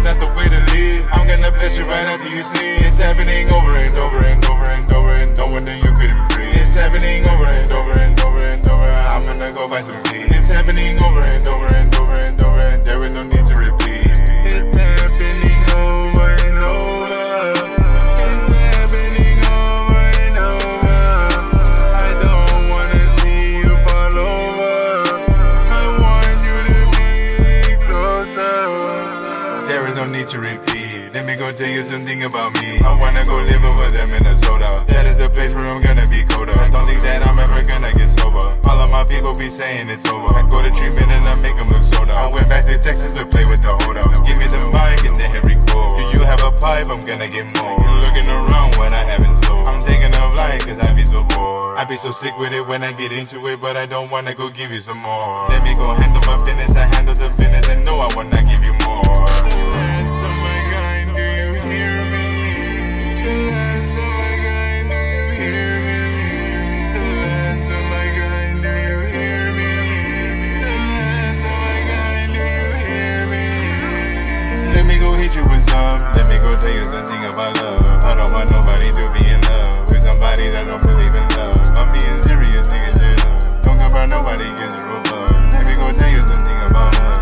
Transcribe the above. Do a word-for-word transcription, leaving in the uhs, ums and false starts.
not the way to live. I'm gonna bless you right after you sneeze. It's happening over and over and over and over and no wonder you couldn't breathe. It's happening over and over and over and over. I'm gonna go buy some weed. It's happening over and over and over and over and there is no need to repeat. It's happening over and over. It's happening over and over. I don't wanna see you fall over. I want you to be closer. There is no need to repeat. Let me go tell you something about me. I wanna go live over there, Minnesota. That is the place where I'm gonna be colder. I don't think that I'm ever gonna get sober. All of my people be saying it's over. I go to treatment and I make them look soda. I went back to Texas to play with the holder. Give me the mic and then hit record. Do you have a pipe? I'm gonna get more. You're looking around what I have in store. I'm taking a flight cause I be so bored. I be so sick with it when I get into it, but I don't wanna go give you some more. Let me go handle my business. I handle the business and no, I wanna give you more. The last of my kind, do you hear me? The last of my kind, do you hear me? The last of my kind, do you hear me? The last of my kind, do you hear me? Let me go hit you with some. Let me go tell you something about love. I don't want nobody to be in love with somebody that don't believe in love. I'm being serious, nigga, shit up. Don't care about nobody gives a real fuck. Let me go tell you something about love.